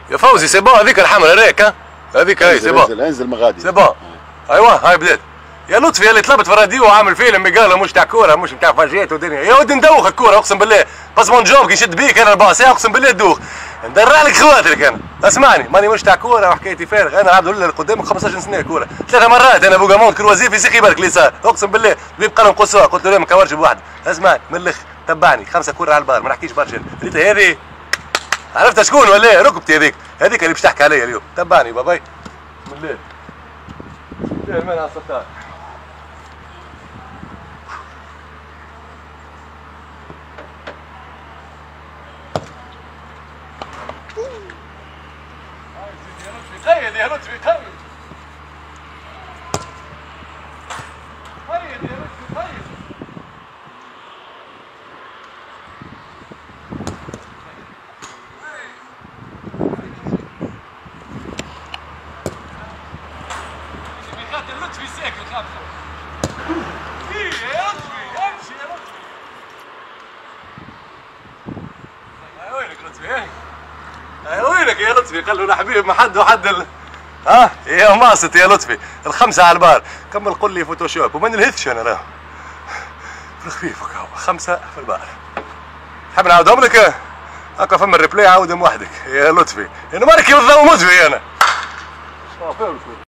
يا فوزي سي بون هذيك الحمراء ريك ها هذيك هاي سي بون انزل مغادي سي بون ايوه هاي بدات يا لطفي اللي طلبت في الراديو وعامل فيلم قال مش تاع كوره مش بتاع فاجيات ودنيا يا ودي ندوخ الكوره اقسم بالله باسمون جوب يشد بيك انا الباص اقسم بالله تدوخ ندرع لك خواترك انا اسمعني ماني مش تاع كوره وحكايتي فارغ انا عبد الله قدامك 15 سنه كوره 3 مرات انا بوغامون كروازي في سيخي بالك اللي صار اقسم بالله بيبقى قلم قصوى قلت له ما كورش بواحد اسمعني من الاخر تبعني 5 كوره على البار ما نحكيش برشا ريت هذه عرفت شكون ولا ايه ركبتي هذيك اللي باش تحكي عليا اليوم تبعني باباي بسم الله بسم الله على الستار قيد يا لطفي قيد قيد يا لطفي قيد لطفي ساكت خمسة يا لطفي امشي يا لطفي هاي وينك لطفي هاي وينك يا لطفي قال له حبيبي ما حد وحد ها يا ماسط يا لطفي الخمسة على البار كمل قل لي فوتوشوب وما نلهثش انا راه في الخفيف هكا 5 في البار تحب نعاودهم لك هكا فما الريبلاي عاودهم وحدك يا لطفي انا مالك يا الضوء مزوي انا